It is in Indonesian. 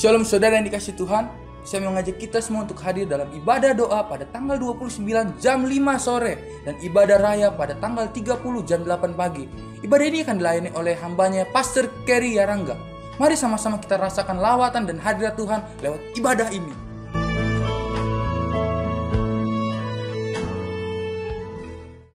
Shalom saudara yang dikasih Tuhan. Saya mengajak kita semua untuk hadir dalam ibadah doa pada tanggal 29 jam 5 sore dan ibadah raya pada tanggal 30 jam 8 pagi. Ibadah ini akan dilayani oleh hambanya Pastor Kerry Yarangga. Mari sama-sama kita rasakan lawatan dan hadirat Tuhan lewat ibadah ini.